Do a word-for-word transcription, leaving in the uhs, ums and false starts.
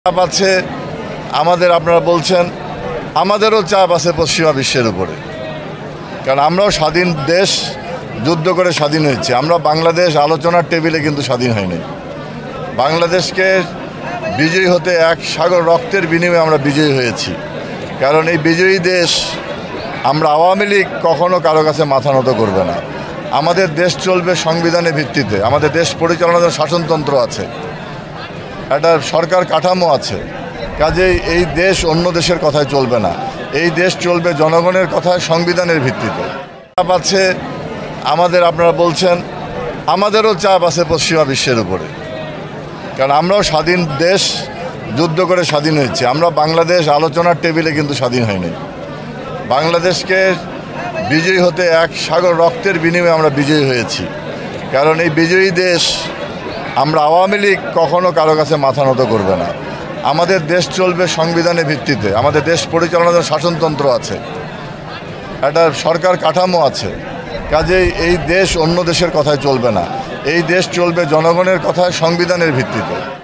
চাপ আছে আমাদের, আপনারা বলছেন আমাদেরও চাপ আছে পশ্চিমা বিশ্বের উপরে, কারণ আমরাও স্বাধীন দেশ, যুদ্ধ করে স্বাধীন হয়েছি। আমরা বাংলাদেশ আলোচনার টেবিলে কিন্তু স্বাধীন হয়নি। বাংলাদেশকে বিজয়ী হতে এক সাগর রক্তের বিনিময়ে আমরা বিজয়ী হয়েছি, কারণ এই বিজয়ী দেশ আমরা আওয়ামী লীগ কখনো কারো কাছে মাথা নত করবে না। আমাদের দেশ চলবে সংবিধানের ভিত্তিতে, আমাদের দেশ পরিচালনার শাসনতন্ত্র আছে, একটা সরকার কাঠামো আছে। কাজেই এই দেশ অন্য দেশের কথায় চলবে না, এই দেশ চলবে জনগণের কথায়, সংবিধানের ভিত্তিতে। চাপ আছে আমাদের, আপনারা বলছেন আমাদেরও চাপ আছে পশ্চিমা বিশ্বের উপরে, কারণ আমরাও স্বাধীন দেশ, যুদ্ধ করে স্বাধীন হয়েছি। আমরা বাংলাদেশ আলোচনার টেবিলে কিন্তু স্বাধীন হয়নি। বাংলাদেশকে বিজয়ী হতে এক সাগর রক্তের বিনিময়ে আমরা বিজয়ী হয়েছি, কারণ এই বিজয়ী দেশ আমরা আওয়ামী লীগ কখনো কারো কাছে মাথা নত করবে না। আমাদের দেশ চলবে সংবিধানের ভিত্তিতে, আমাদের দেশ পরিচালনার শাসনতন্ত্র আছে, একটা সরকার কাঠামো আছে। কাজেই এই দেশ অন্য দেশের কথায় চলবে না, এই দেশ চলবে জনগণের কথায়, সংবিধানের ভিত্তিতে।